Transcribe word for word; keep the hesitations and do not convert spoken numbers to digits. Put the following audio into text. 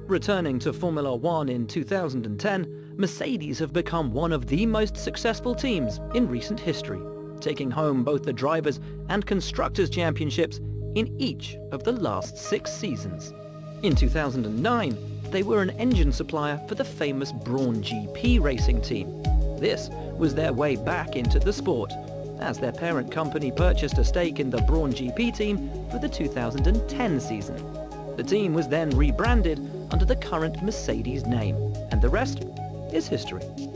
Returning to Formula One in two thousand ten, Mercedes have become one of the most successful teams in recent history, taking home both the Drivers' and Constructors' Championships in each of the last six seasons. In two thousand nine, they were an engine supplier for the famous Brawn G P racing team. This was their way back into the sport, as their parent company purchased a stake in the Brawn G P team for the two thousand ten season. The team was then rebranded under the current Mercedes name, and the rest is history.